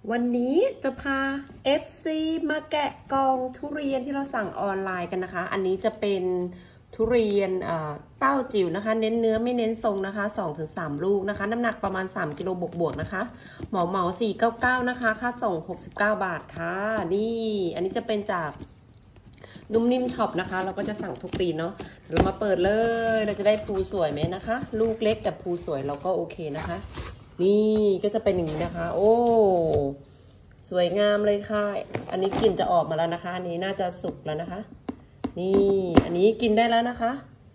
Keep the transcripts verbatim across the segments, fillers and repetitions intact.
วันนี้จะพา เอฟ ซี มาแกะกล่องทุเรียนที่เราสั่งออนไลน์กันนะคะอันนี้จะเป็นทุเรียนเต้าจิ๋วนะคะเน้นเนื้อไม่เน้นทรงนะคะ สองถึงสาม ลูกนะคะน้ำหนักประมาณสามกิโลบวกๆนะคะเหมาเหมาสี่ร้อยเก้าสิบเก้านะคะค่าส่งหกสิบเก้าบาทค่ะนี่อันนี้จะเป็นจากนุ่มนิ่มช็อปนะคะเราก็จะสั่งทุกปีเนาะเรามาเปิดเลยเราจะได้ภูสวยไหมนะคะลูกเล็กแต่ภูสวยเราก็โอเคนะคะนี่ก็จะเป็นอย่างนี้นะคะโอ้สวยงามเลยค่ะอันนี้กลิ่นจะออกมาแล้วนะคะอันนี้น่าจะสุกแล้วนะคะนี่อันนี้กินได้แล้วนะคะ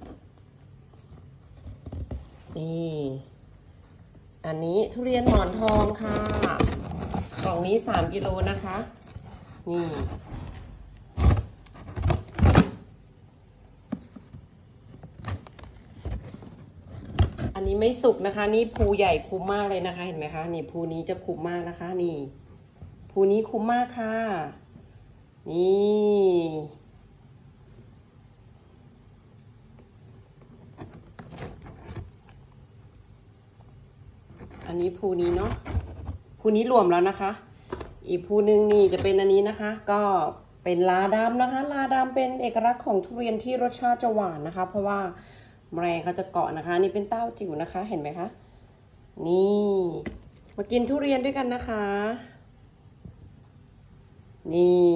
นี่อันนี้ทุเรียนหมอนทองค่ะกล่องนี้สามกิโลนะคะนี่อันนี้ไม่สุกนะคะนี่ภูใหญ่คุ้มมากเลยนะคะเห็นไหมคะนี่ภูนี้จะคุ้มมากนะคะนี่ภูนี้คุ้มมากค่ะนี่อันนี้ภูนี้เนาะภูนี้รวมแล้วนะคะอีกภูนึงนี่จะเป็นอันนี้นะคะก็เป็นลาดำนะคะลาดำเป็นเอกลักษณ์ของทุเรียนที่รสชาติจะหวานนะคะเพราะว่าแมลงเขาจะเกาะนะคะนี่เป็นเต้าจิ๋วนะคะเห็นไหมคะนี่มากินทุเรียนด้วยกันนะคะนี่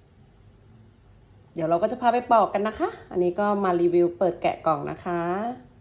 เดี๋ยวเราก็จะพาไปปอกกันนะคะอันนี้ก็มารีวิวเปิดแกะกล่องนะคะ